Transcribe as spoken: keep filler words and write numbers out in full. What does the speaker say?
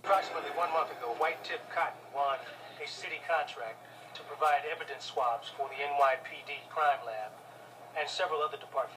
Approximately one month ago, White Tip Cotton won a city contract to provide evidence swabs for the N Y P D crime lab and several other departments.